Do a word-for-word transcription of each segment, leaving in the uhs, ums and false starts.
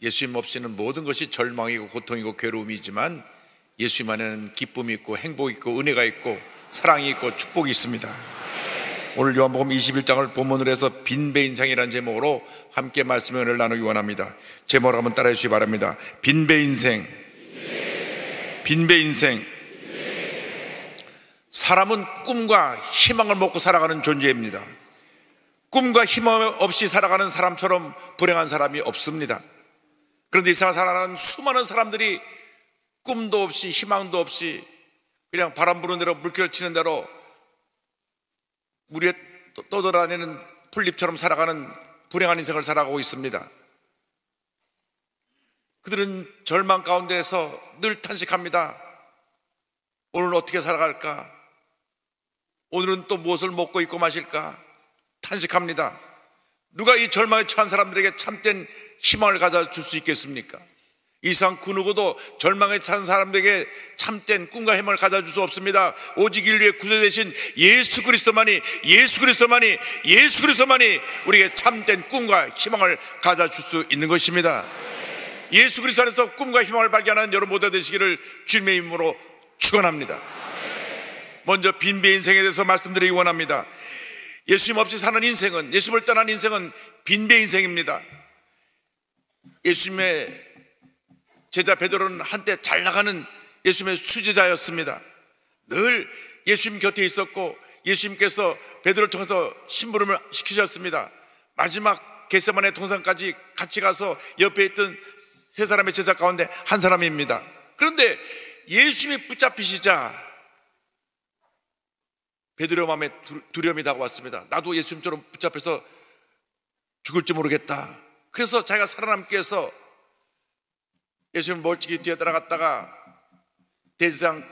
예수님 없이는 모든 것이 절망이고 고통이고 괴로움이지만 예수님 안에는 기쁨이 있고 행복이 있고 은혜가 있고 사랑이 있고 축복이 있습니다. 오늘 요한복음 이십일 장을 본문으로 해서 빈배 인생이라는 제목으로 함께 말씀의 은혜를 나누기 원합니다. 제목을 한번 따라해 주시기 바랍니다. 빈배 인생. 빈배 인생. 사람은 꿈과 희망을 먹고 살아가는 존재입니다. 꿈과 희망 없이 살아가는 사람처럼 불행한 사람이 없습니다. 그런데 이 세상을 살아가는 수많은 사람들이 꿈도 없이 희망도 없이 그냥 바람 부는 대로 물결 치는 대로 물에 떠돌아다니는 풀잎처럼 살아가는 불행한 인생을 살아가고 있습니다. 그들은 절망 가운데에서 늘 탄식합니다. 오늘은 어떻게 살아갈까? 오늘은 또 무엇을 먹고 입고 마실까? 탄식합니다. 누가 이 절망에 처한 사람들에게 참된 희망을 가져줄 수 있겠습니까? 이 세상 그 누구도 절망에 처한 사람들에게 참된 꿈과 희망을 가져줄 수 없습니다. 오직 인류의 구주 되신 예수 그리스도만이 예수 그리스도만이 예수 그리스도만이 우리에게 참된 꿈과 희망을 가져줄 수 있는 것입니다. 예수 그리스도 안에서 꿈과 희망을 발견하는 여러분 모두 되시기를 주님의 이름으로 축원합니다. 먼저 빈배 인생에 대해서 말씀드리기 원합니다. 예수님 없이 사는 인생은, 예수님을 떠난 인생은 빈배 인생입니다. 예수님의 제자 베드로는 한때 잘 나가는 예수님의 수제자였습니다. 늘 예수님 곁에 있었고 예수님께서 베드로를 통해서 심부름을 시키셨습니다. 마지막 겟세마네 동산까지 같이 가서 옆에 있던 세 사람의 제자 가운데 한 사람입니다. 그런데 예수님이 붙잡히시자 베드로 마음에 두려움이 다가왔습니다. 나도 예수님처럼 붙잡혀서 죽을지 모르겠다. 그래서 자기가 살아남기 위해서 예수님 멀찍이 뒤에 따라갔다가 대제사장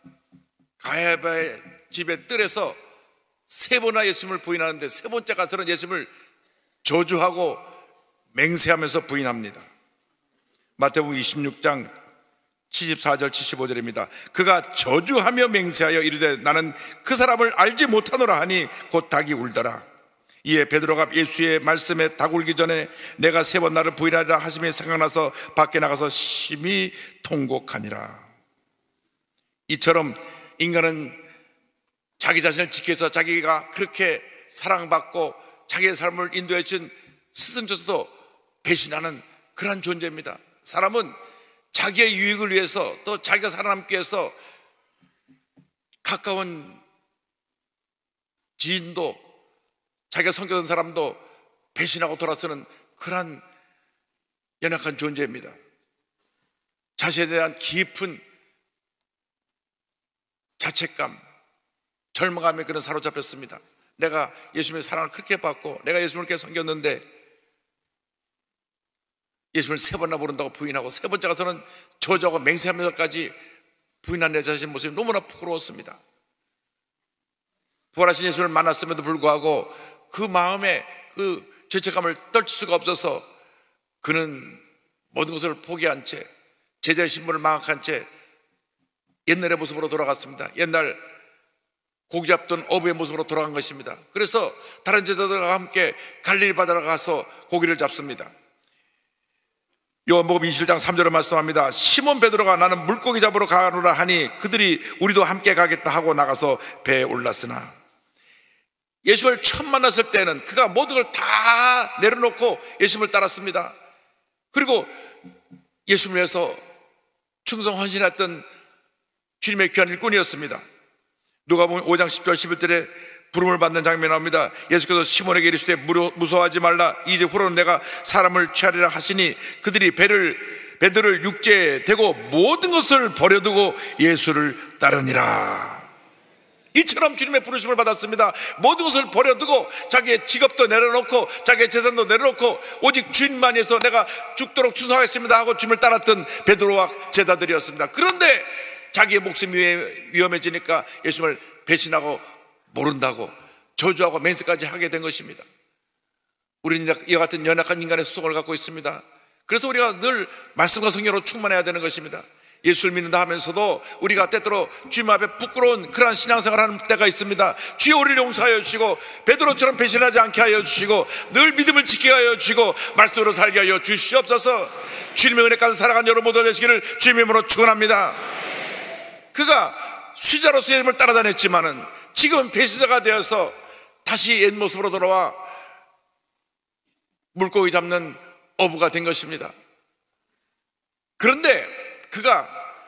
가야바의 집에 뜰에서 세 번이나 예수님을 부인하는데 세 번째 가서는 예수님을 저주하고 맹세하면서 부인합니다. 마태복음 이십육 장 칠십사 절 칠십오 절입니다. 그가 저주하며 맹세하여 이르되 나는 그 사람을 알지 못하노라 하니 곧 닭이 울더라. 이에 베드로가 예수의 말씀에 닭 울기 전에 내가 세 번 나를 부인하리라 하심이 생각나서 밖에 나가서 심히 통곡하니라. 이처럼 인간은 자기 자신을 지키기 위해서 자기가 그렇게 사랑받고 자기의 삶을 인도해 준 스승조차도 배신하는 그런 존재입니다. 사람은 자기의 유익을 위해서 또 자기가 살아남기 위해서 가까운 지인도 자기가 섬기던 사람도 배신하고 돌아서는 그러한 연약한 존재입니다. 자신에 대한 깊은 자책감, 절망감에 그는 사로잡혔습니다. 내가 예수님의 사랑을 그렇게 받고 내가 예수님을 그렇게 섬겼는데 예수님을 세 번이나 모른다고 부인하고 세 번째 가서는 저주하고 맹세하면서까지 부인한 내 자신의 모습이 너무나 부끄러웠습니다. 부활하신 예수를 만났음에도 불구하고 그 마음에 그 죄책감을 떨칠 수가 없어서 그는 모든 것을 포기한 채 제자의 신분을 망각한 채 옛날의 모습으로 돌아갔습니다. 옛날 고기 잡던 어부의 모습으로 돌아간 것입니다. 그래서 다른 제자들과 함께 갈릴리 바다로 가서 고기를 잡습니다. 요한복음 이십일 장 삼 절에 말씀합니다. 시몬 베드로가 나는 물고기 잡으러 가노라 하니 그들이 우리도 함께 가겠다 하고 나가서 배에 올랐으나 예수님을 처음 만났을 때는 그가 모든 걸 다 내려놓고 예수님을 따랐습니다. 그리고 예수님을 위해서 충성 헌신했던 주님의 귀한 일꾼이었습니다. 누가복음 오 장 십 절 십일 절에 부름을 받는 장면이 나옵니다. 예수께서 시몬에게 이르시되 무서워하지 말라. 이제 후로는 내가 사람을 취하리라 하시니 그들이 배를 베드로를 육지에 대고 모든 것을 버려두고 예수를 따르니라. 이처럼 주님의 부르심을 받았습니다. 모든 것을 버려두고 자기의 직업도 내려놓고 자기의 재산도 내려놓고 오직 주님만 위해서 내가 죽도록 충성하겠습니다 하고 주님을 따랐던 베드로와 제자들이었습니다. 그런데 자기의 목숨이 위험해지니까 예수님을 배신하고 모른다고 저주하고 맹세까지 하게 된 것입니다. 우리는 이와 같은 연약한 인간의 수성을 갖고 있습니다. 그래서 우리가 늘 말씀과 성령으로 충만해야 되는 것입니다. 예수를 믿는다 하면서도 우리가 때때로 주님 앞에 부끄러운 그러한 신앙생활을 하는 때가 있습니다. 주여 우리를 용서하여 주시고 베드로처럼 배신하지 않게 하여 주시고 늘 믿음을 지키게 하여 주시고 말씀으로 살게 하여 주시옵소서. 주님의 은혜 가서 살아간 여러분 모두 되시기를 주님의 이름으로 축원합니다. 그가 수자로서 예수님을 따라다녔지만은 지금은 배신자가 되어서 다시 옛 모습으로 돌아와 물고기 잡는 어부가 된 것입니다. 그런데 그가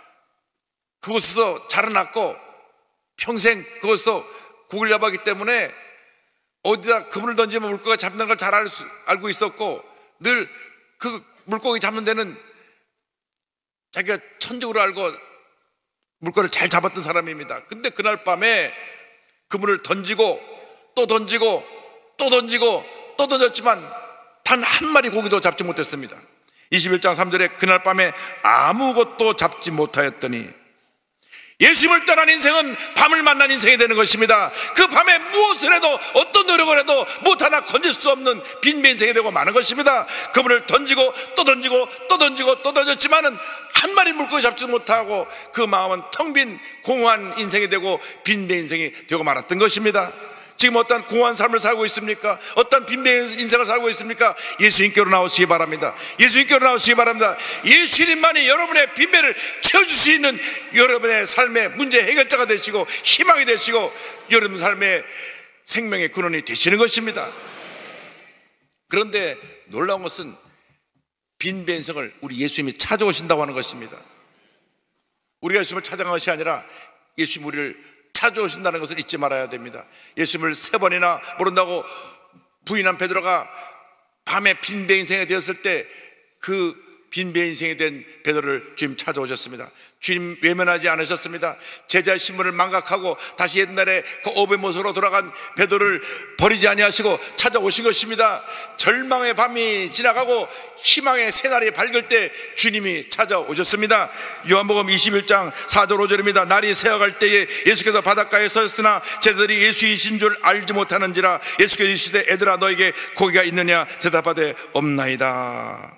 그곳에서 자라났고 평생 그곳에서 고기를 잡았기 때문에 어디다 그물을 던지면 물고기가 잡는 걸 잘 알고 있었고 늘 그 물고기 잡는 데는 자기가 천적으로 알고 물고기를 잘 잡았던 사람입니다. 근데 그날 밤에 그물을 던지고 또 던지고 또 던지고 또 던졌지만 단 한 마리 고기도 잡지 못했습니다. 이십일 장 삼 절에 그날 밤에 아무것도 잡지 못하였더니, 예수님을 떠난 인생은 밤을 만난 인생이 되는 것입니다. 그 밤에 무엇을 해도 어떤 노력을 해도 못 하나 건질 수 없는 빈배 인생이 되고 마는 것입니다. 그물을 던지고 또 던지고 또 던지고 또 던졌지만은 한 마리 물고기 잡지 못하고 그 마음은 텅 빈 공허한 인생이 되고 빈배 인생이 되고 말았던 것입니다. 지금 어떤 공허한 삶을 살고 있습니까? 어떤 빈배 인생을 살고 있습니까? 예수님께로 나오시기 바랍니다. 예수님께로 나오시기 바랍니다. 예수님만이 여러분의 빈배를 채워줄 수 있는 여러분의 삶의 문제 해결자가 되시고 희망이 되시고 여러분 삶의 생명의 근원이 되시는 것입니다. 그런데 놀라운 것은 빈배 인생을 우리 예수님이 찾아오신다고 하는 것입니다. 우리가 예수님을 찾아간 것이 아니라 예수님 우리를 찾아오신다는 것을 잊지 말아야 됩니다. 예수님을 세 번이나 모른다고 부인한 베드로가 밤에 빈배 인생이 되었을 때 그 빈배 인생이 된 베드로를 주님 찾아오셨습니다. 주님 외면하지 않으셨습니다. 제자의 신분을 망각하고 다시 옛날에 그 어부의 모습으로 돌아간 베드로를 버리지 아니하시고 찾아오신 것입니다. 절망의 밤이 지나가고 희망의 새날이 밝을 때 주님이 찾아오셨습니다. 요한복음 이십일 장 사 절 오 절입니다. 날이 새어갈 때에 예수께서 바닷가에 서셨으나 제자들이 예수이신 줄 알지 못하는지라 예수께서 이르시되 애들아 너에게 고기가 있느냐 대답하되 없나이다.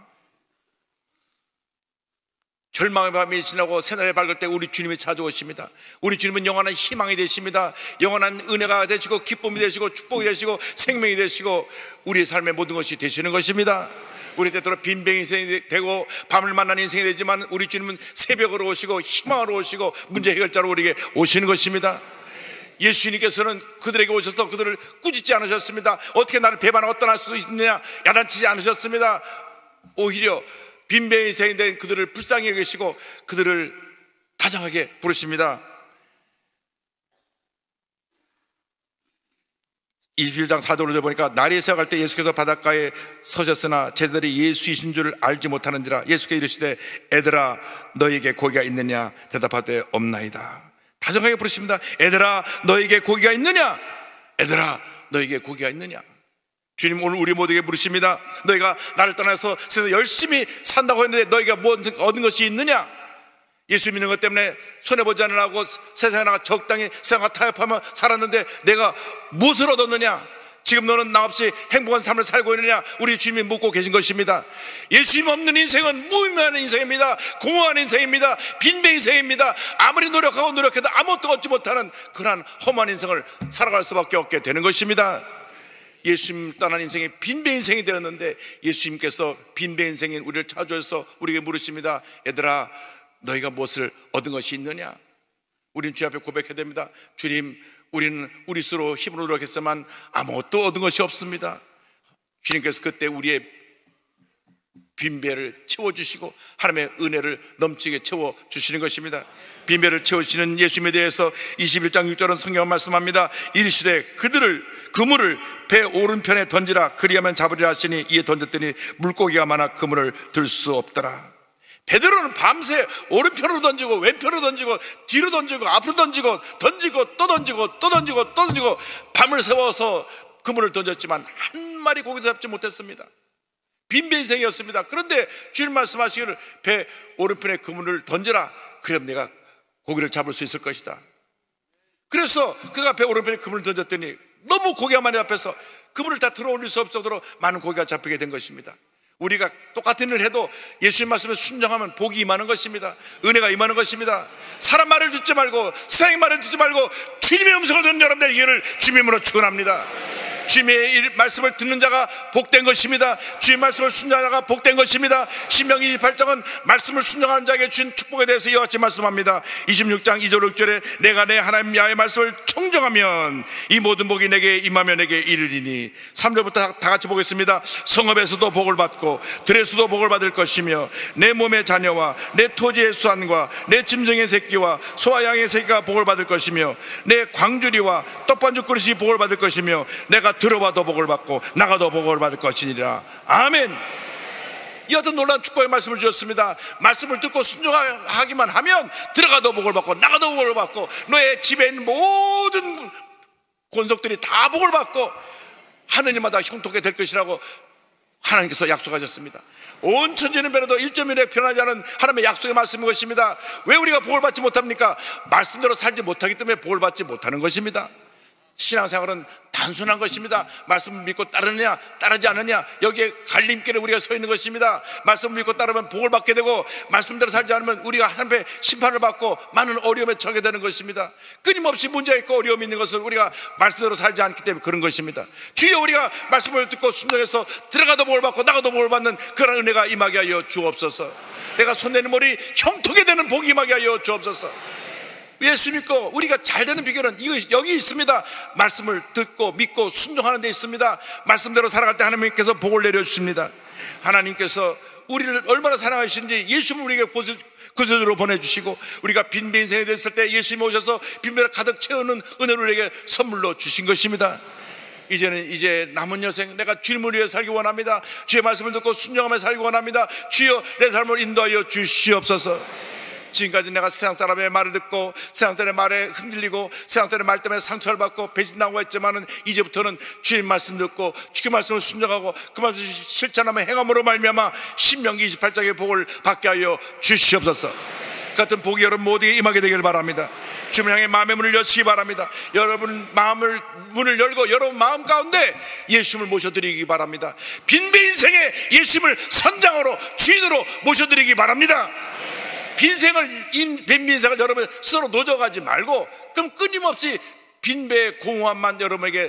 절망의 밤이 지나고 새날이 밝을 때 우리 주님이 찾아오십니다. 우리 주님은 영원한 희망이 되십니다. 영원한 은혜가 되시고 기쁨이 되시고 축복이 되시고 생명이 되시고 우리의 삶의 모든 것이 되시는 것입니다. 우리 때때로 빈병 인생이 되고 밤을 만난 인생이 되지만 우리 주님은 새벽으로 오시고 희망으로 오시고 문제 해결자로 우리에게 오시는 것입니다. 예수님께서는 그들에게 오셔서 그들을 꾸짖지 않으셨습니다. 어떻게 나를 배반하고 떠날 수 있느냐 야단치지 않으셨습니다. 오히려 빈배 인생이 된 그들을 불쌍히 여기시고 그들을 다정하게 부르십니다. 이십일 장 사 절을 보니까 날이 새어갈 때 예수께서 바닷가에 서셨으나 제자들이 예수이신 줄 알지 못하는지라 예수께서 이르시되 애들아 너에게 고기가 있느냐 대답하되 없나이다. 다정하게 부르십니다. 애들아 너에게 고기가 있느냐? 애들아 너에게 고기가 있느냐? 주님 오늘 우리 모두에게 부르십니다. 너희가 나를 떠나서 세상 열심히 산다고 했는데 너희가 뭐 얻은 것이 있느냐? 예수 믿는 것 때문에 손해보지 않으려고 세상에 나가 적당히 세상과 타협하며 살았는데 내가 무엇을 얻었느냐? 지금 너는 나 없이 행복한 삶을 살고 있느냐? 우리 주님이 묻고 계신 것입니다. 예수님 없는 인생은 무의미한 인생입니다. 공허한 인생입니다. 빈배 인생입니다. 아무리 노력하고 노력해도 아무것도 얻지 못하는 그러한 험한 인생을 살아갈 수밖에 없게 되는 것입니다. 예수님 떠난 인생이 빈배 인생이 되었는데 예수님께서 빈배 인생인 우리를 찾아오셔서 우리에게 물으십니다. 얘들아 너희가 무엇을 얻은 것이 있느냐? 우리는 주님 앞에 고백해야 됩니다. 주님 우리는 우리 스스로 힘으로 노력했지만 아무것도 얻은 것이 없습니다. 주님께서 그때 우리의 빈배를 채워주시고 하나님의 은혜를 넘치게 채워주시는 것입니다. 빈배를 채우시는 예수님에 대해서 이십일 장 육 절은 성경은 말씀합니다. 이르시되 그들을 그물을 배 오른편에 던지라 그리하면 잡으리라 하시니 이에 던졌더니 물고기가 많아 그물을 들 수 없더라. 베드로는 밤새 오른편으로 던지고 왼편으로 던지고 뒤로 던지고 앞으로 던지고 던지고 또 던지고 또 던지고 또 던지고 밤을 새워서 그물을 던졌지만 한 마리 고기도 잡지 못했습니다. 빈배 인생이었습니다. 그런데 주님 말씀하시기를 배 오른편에 그물을 던져라 그럼 내가 고기를 잡을 수 있을 것이다. 그래서 그가 배 오른편에 그물을 던졌더니 너무 고기가 많이 잡혀서 그물을 다 들어올릴 수 없을 정도로 많은 고기가 잡히게 된 것입니다. 우리가 똑같은 일을 해도 예수님 말씀에 순종하면 복이 임하는 것입니다. 은혜가 임하는 것입니다. 사람 말을 듣지 말고 세상의 말을 듣지 말고 주님의 음성을 듣는 여러분들 이해를 주님으로 축원합니다. 주님의 말씀을 듣는 자가 복된 것입니다. 주의 말씀을 순종하는 자가 복된 것입니다. 신명기 이십팔 장은 말씀을 순종하는 자에게 준 축복에 대해서 이와 같이 말씀합니다. 이십육 장 이 절 육 절에 내가 내 하나님 야훼의 말씀을 청정하면 이 모든 복이 내게 임하며 내게 이르리니. 삼 절부터 다 같이 보겠습니다. 성읍에서도 복을 받고 들에서도 복을 받을 것이며 내 몸의 자녀와 내 토지의 수완과 내 짐승의 새끼와 소와 양의 새끼가 복을 받을 것이며 내 광주리와 떡반죽 그릇이 복을 받을 것이며 내가 들어와도 복을 받고 나가도 복을 받을 것이니라. 아멘. 이 어떤 놀라운 축복의 말씀을 주셨습니다. 말씀을 듣고 순종하기만 하면 들어가도 복을 받고 나가도 복을 받고 너의 집에 있는 모든 권속들이 다 복을 받고 하느님마다 형통하게 될 것이라고 하나님께서 약속하셨습니다. 온 천지는 변해도 일 점 일에 변하지 않은 하나님의 약속의 말씀인 것입니다. 왜 우리가 복을 받지 못합니까? 말씀대로 살지 못하기 때문에 복을 받지 못하는 것입니다. 신앙생활은 단순한 것입니다. 말씀을 믿고 따르느냐 따르지 않느냐, 여기에 갈림길에 우리가 서 있는 것입니다. 말씀을 믿고 따르면 복을 받게 되고 말씀대로 살지 않으면 우리가 하나님의 심판을 받고 많은 어려움에 처하게 되는 것입니다. 끊임없이 문제가 있고 어려움이 있는 것은 우리가 말씀대로 살지 않기 때문에 그런 것입니다. 주여 우리가 말씀을 듣고 순종해서 들어가도 복을 받고 나가도 복을 받는 그런 은혜가 임하게 하여 주옵소서. 내가 손대는 머리 형통하게 되는 복이 임하게 하여 주옵소서. 예수 믿고 우리가 잘 되는 비결은 이거 여기 있습니다. 말씀을 듣고 믿고 순종하는 데 있습니다. 말씀대로 살아갈 때 하나님께서 복을 내려주십니다. 하나님께서 우리를 얼마나 사랑하시는지 예수님을 우리에게 구세주로 보내주시고 우리가 빈배 인생에 됐을 때 예수님이 오셔서 빈배를 가득 채우는 은혜를 우리에게 선물로 주신 것입니다. 이제는 이제 남은 여생 내가 주님을 위해 살기 원합니다. 주의 말씀을 듣고 순종하며 살기 원합니다. 주여 내 삶을 인도하여 주시옵소서. 지금까지 내가 세상 사람의 말을 듣고 세상 사람의 말에 흔들리고 세상 사람의 말 때문에 상처를 받고 배신당하고 했지만은 이제부터는 주님 말씀 듣고 주의 말씀을 순종하고 그 말씀을 실천하며 행함으로 말미암아 신명기 이십팔 장의 복을 받게 하여 주시옵소서. 같은 복이 여러분 모두에게 임하게 되기를 바랍니다. 주님을 향해 마음의 문을 여시기 바랍니다. 여러분 마음을 문을 열고 여러분 마음 가운데 예수님을 모셔드리기 바랍니다. 빈배 인생에 예수님을 선장으로 주인으로 모셔드리기 바랍니다. 빈생을, 빈민생을 여러분 스스로 노져가지 말고 그럼 끊임없이 빈배의 공허함만 여러분에게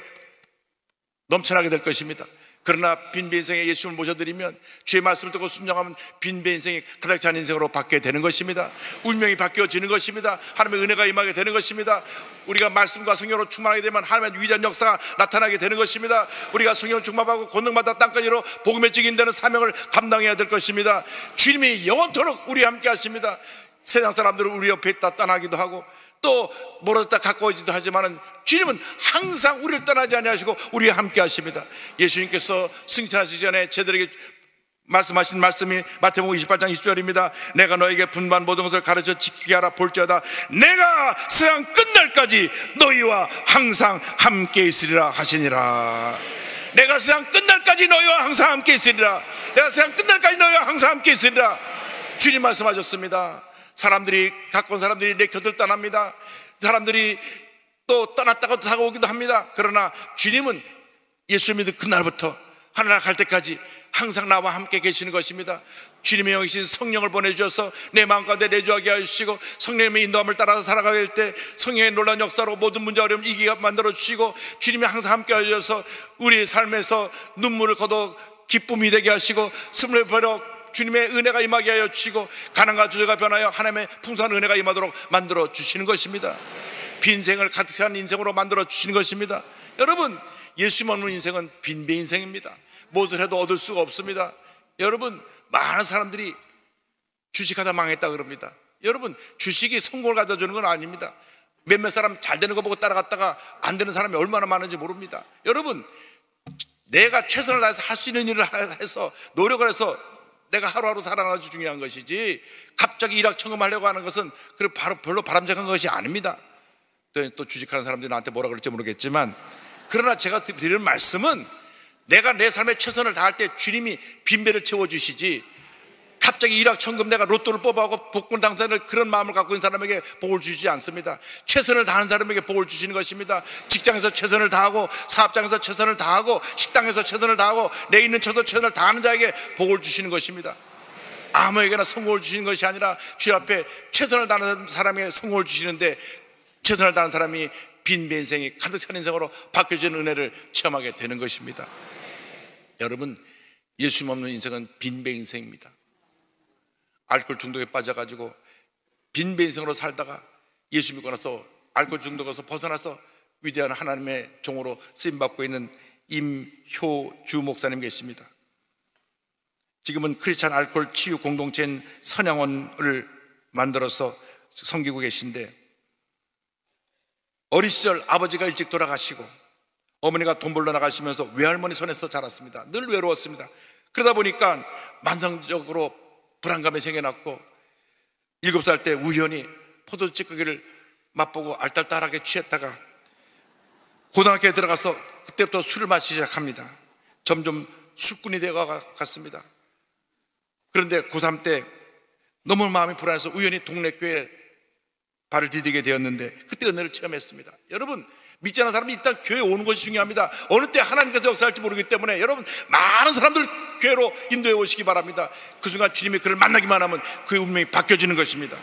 넘쳐나게 될 것입니다. 그러나 빈배 인생에 예수님을 모셔드리면 주의 말씀을 듣고 순종하면 빈배 인생이 가득 찬 인생으로 바뀌게 되는 것입니다. 운명이 바뀌어지는 것입니다. 하나님의 은혜가 임하게 되는 것입니다. 우리가 말씀과 성령으로 충만하게 되면 하나님의 위대한 역사가 나타나게 되는 것입니다. 우리가 성령을 충만하고 권능받아 땅까지로 복음의 증인되는 사명을 감당해야 될 것입니다. 주님이 영원토록 우리와 함께 하십니다. 세상 사람들은 우리 옆에 있다 떠나기도 하고 또 멀어졌다 가까워지기도 하지만 주님은 항상 우리를 떠나지 아니하시고 우리와 함께 하십니다. 예수님께서 승천하시기 전에 제들에게 말씀하신 말씀이 마태복음 이십팔 장 이십 절입니다. 내가 너에게 분반 모든 것을 가르쳐 지키게 하라. 볼지어다 내가 세상 끝날까지 너희와 항상 함께 있으리라 하시니라. 내가 세상 끝날까지 너희와 항상 함께 있으리라. 내가 세상 끝날까지 너희와 항상 함께 있으리라. 주님 말씀하셨습니다. 사람들이 가까운 사람들이 내 곁을 떠납니다. 사람들이 또 떠났다가 다가오기도 합니다. 그러나 주님은 예수 믿은 그날부터 하늘나라 갈 때까지 항상 나와 함께 계시는 것입니다. 주님의 영이신 성령을 보내주셔서 내 마음 가운데 내주하게 하시고 성령님의 인도함을 따라서 살아가게 될 때 성령의 놀라운 역사로 모든 문제 어려움 이기게 만들어주시고 주님이 항상 함께 하셔서 우리의 삶에서 눈물을 거둬 기쁨이 되게 하시고 숨을 버려 주님의 은혜가 임하게 하여 주시고 가난과 주저가 변하여 하나님의 풍성한 은혜가 임하도록 만들어 주시는 것입니다. 빈생을 가득 찬 인생으로 만들어 주시는 것입니다. 여러분 예수님 없는 인생은 빈배 인생입니다. 무엇을 해도 얻을 수가 없습니다. 여러분 많은 사람들이 주식하다 망했다 그럽니다. 여러분 주식이 성공을 가져주는 건 아닙니다. 몇몇 사람 잘 되는 거 보고 따라갔다가 안 되는 사람이 얼마나 많은지 모릅니다. 여러분 내가 최선을 다해서 할 수 있는 일을 해서 노력을 해서 내가 하루하루 살아가는 것이 중요한 것이지 갑자기 일확천금하려고 하는 것은 바로 별로 바람직한 것이 아닙니다. 또, 또 주식하는 사람들이 나한테 뭐라 그럴지 모르겠지만 그러나 제가 드리는 말씀은 내가 내 삶에 최선을 다할 때 주님이 빈배를 채워주시지 갑자기 일확천금 내가 로또를 뽑아가고 복권 당사자를 그런 마음을 갖고 있는 사람에게 복을 주시지 않습니다. 최선을 다하는 사람에게 복을 주시는 것입니다. 직장에서 최선을 다하고 사업장에서 최선을 다하고 식당에서 최선을 다하고 내 있는 처도 최선을 다하는 자에게 복을 주시는 것입니다. 아무에게나 성공을 주시는 것이 아니라 주 앞에 최선을 다하는 사람에게 성공을 주시는데 최선을 다하는 사람이 빈배 인생이 가득 찬 인생으로 바뀌어지는 은혜를 체험하게 되는 것입니다. 여러분, 예수님 없는 인생은 빈배 인생입니다. 알코올 중독에 빠져가지고 빈배 인생으로 살다가 예수 믿고 나서 알코올 중독에서 벗어나서 위대한 하나님의 종으로 쓰임받고 있는 임효주 목사님 계십니다. 지금은 크리스찬 알코올 치유 공동체인 선양원을 만들어서 섬기고 계신데, 어린 시절 아버지가 일찍 돌아가시고 어머니가 돈 벌러 나가시면서 외할머니 손에서 자랐습니다. 늘 외로웠습니다. 그러다 보니까 만성적으로 불안감이 생겨났고, 일곱 살 때 우연히 포도 찌꺼기를 맛보고 알딸딸하게 취했다가 고등학교에 들어가서 그때부터 술을 마시기 시작합니다. 점점 술꾼이 되어 갔습니다. 그런데 고삼 때 너무 마음이 불안해서 우연히 동네 교회에 발을 디디게 되었는데, 그때 은혜를 체험했습니다. 여러분, 믿지 않는 사람이 일단 교회에 오는 것이 중요합니다. 어느 때 하나님께서 역사할지 모르기 때문에 여러분, 많은 사람들 교회로 인도해 오시기 바랍니다. 그 순간 주님이 그를 만나기만 하면 그의 운명이 바뀌어지는 것입니다.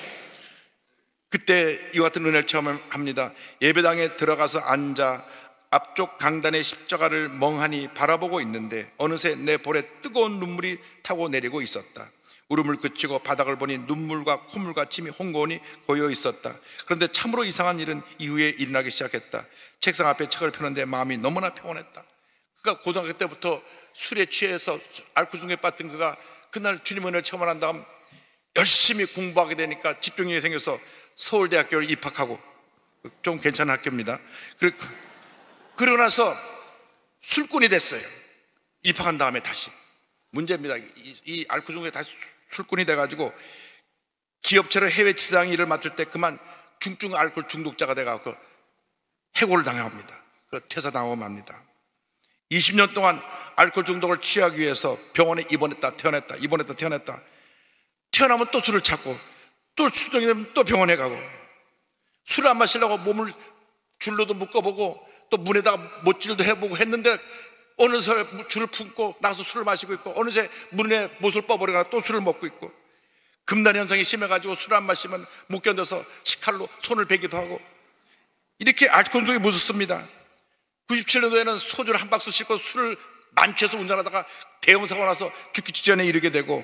그때 이와 같은 은혜를 체험합니다. 예배당에 들어가서 앉아 앞쪽 강단의 십자가를 멍하니 바라보고 있는데 어느새 내 볼에 뜨거운 눈물이 타고 내리고 있었다. 울음을 그치고 바닥을 보니 눈물과 콧물과 침이 홍고니 고여 있었다. 그런데 참으로 이상한 일은 이후에 일어나기 시작했다. 책상 앞에 책을 펴는데 마음이 너무나 평온했다. 그가 고등학교 때부터 술에 취해서 알코올 중에 빠진 그가 그날 주님 은혜를 체험한 다음 열심히 공부하게 되니까 집중력이 생겨서 서울대학교를 입학하고, 좀 괜찮은 학교입니다. 그러고 나서 술꾼이 됐어요. 입학한 다음에 다시 문제입니다. 이, 이 알코올 중에 다시 술꾼이 돼가지고 기업체로 해외 지상 일을 맡을 때 그만 중증 알코올 중독자가 돼가지고 해고를 당합니다. 그 퇴사당하고 맙니다. 이십 년 동안 알코올 중독을 취하기 위해서 병원에 입원했다 퇴원했다 입원했다 퇴원했다. 태어나면 또 술을 찾고, 또 수정이 되면 또 병원에 가고, 술을 안 마시려고 몸을 줄로도 묶어보고 또 문에다가 못질도 해보고 했는데 어느새 줄을 품고 나가서 술을 마시고 있고, 어느새 문에 못을 뻗어버리거나 또 술을 먹고 있고, 금단 현상이 심해가지고 술 안 마시면 못 견뎌서 식칼로 손을 베기도 하고, 이렇게 알코올 중독이 무섭습니다. 구십칠 년도에는 소주를 한 박스 싣고 술을 만취해서 운전하다가 대형 사고 나서 죽기 직전에 이르게 되고,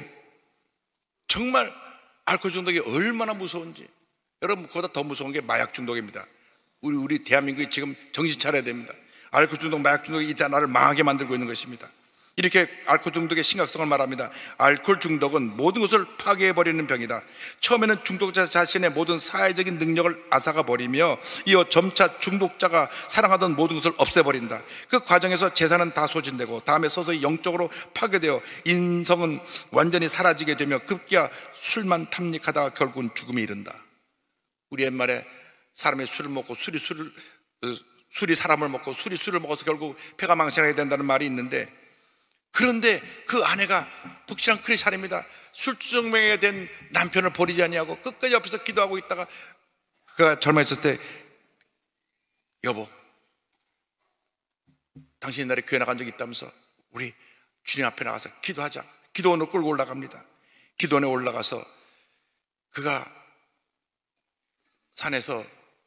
정말 알코올 중독이 얼마나 무서운지. 여러분, 그보다 더 무서운 게 마약 중독입니다. 우리 우리 대한민국이 지금 정신 차려야 됩니다. 알코올 중독, 마약 중독이 이때 나라를 망하게 만들고 있는 것입니다. 이렇게 알코올 중독의 심각성을 말합니다. 알코올 중독은 모든 것을 파괴해버리는 병이다. 처음에는 중독자 자신의 모든 사회적인 능력을 앗아가 버리며 이어 점차 중독자가 사랑하던 모든 것을 없애버린다. 그 과정에서 재산은 다 소진되고 다음에 서서히 영적으로 파괴되어 인성은 완전히 사라지게 되며 급기야 술만 탐닉하다가 결국은 죽음에 이른다. 우리 옛말에 사람이 술을 먹고 술이 술을 술이 사람을 먹고 술이 술을 먹어서 결국 폐가 망신하게 된다는 말이 있는데, 그런데 그 아내가 독실한 크리스찬입니다. 술주정뱅이가 된 남편을 버리지 아니하고 끝까지 옆에서 기도하고 있다가 그가 젊어있을 때, 여보, 당신 옛날에 교회 나간 적이 있다면서 우리 주님 앞에 나가서 기도하자. 기도원을 끌고 올라갑니다. 기도원에 올라가서 그가 산에서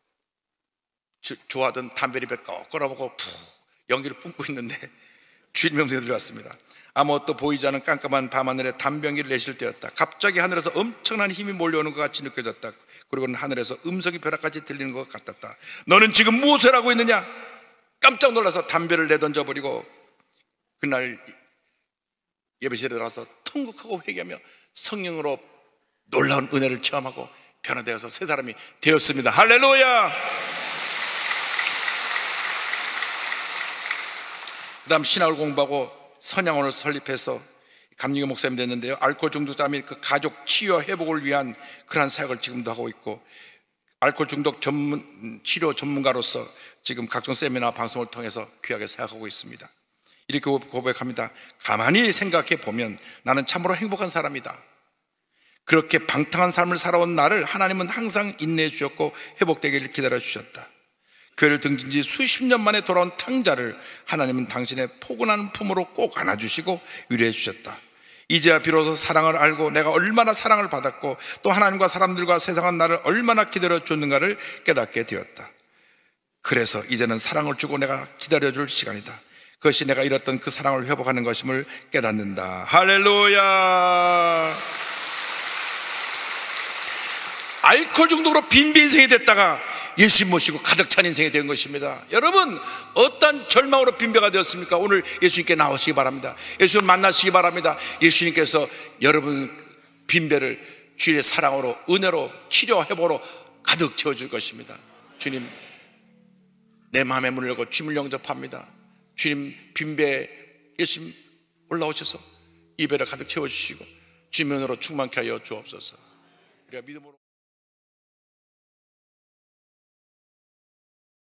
좋아하던 담배를 꺼라보고 푹 연기를 뿜고 있는데 주님 명성이 들려왔습니다. 아무것도 보이지 않은 깜깜한 밤하늘에 담병기를 내실 때였다. 갑자기 하늘에서 엄청난 힘이 몰려오는 것 같이 느껴졌다. 그리고는 하늘에서 음성이 벼락같이 들리는 것 같았다. 너는 지금 무엇을 하고 있느냐? 깜짝 놀라서 담배를 내던져버리고 그날 예배실에 들어가서 통곡하고 회개하며 성령으로 놀라운 은혜를 체험하고 변화되어서 새 사람이 되었습니다. 할렐루야! 그 다음 신학을 공부하고 선양원을 설립해서 감리교 목사님이 됐는데요, 알코올 중독자 및 그 가족 치유 회복을 위한 그러한 사역을 지금도 하고 있고, 알코올 중독 전문 치료 전문가로서 지금 각종 세미나 방송을 통해서 귀하게 사역하고 있습니다. 이렇게 고백합니다. 가만히 생각해 보면 나는 참으로 행복한 사람이다. 그렇게 방탕한 삶을 살아온 나를 하나님은 항상 인내해 주셨고 회복되기를 기다려 주셨다. 교회를 등진 지 수십 년 만에 돌아온 탕자를 하나님은 당신의 포근한 품으로 꼭 안아주시고 위로해 주셨다. 이제야 비로소 사랑을 알고 내가 얼마나 사랑을 받았고 또 하나님과 사람들과 세상은 나를 얼마나 기다려 줬는가를 깨닫게 되었다. 그래서 이제는 사랑을 주고 내가 기다려줄 시간이다. 그것이 내가 잃었던 그 사랑을 회복하는 것임을 깨닫는다. 할렐루야. 알코올 중독으로 빈비 인생이 됐다가 예수님 모시고 가득 찬 인생이 된 것입니다. 여러분, 어떤 절망으로 빈배가 되었습니까? 오늘 예수님께 나오시기 바랍니다. 예수님 만나시기 바랍니다. 예수님께서 여러분 빈배를 주님의 사랑으로, 은혜로, 치료, 회복으로 가득 채워줄 것입니다. 주님, 내 마음의 문을 열고 주님을 영접합니다. 주님, 빈배 예수님 올라오셔서 이 배를 가득 채워주시고 주님의 은혜로 충만케 하여 주옵소서. 우리가 믿음으로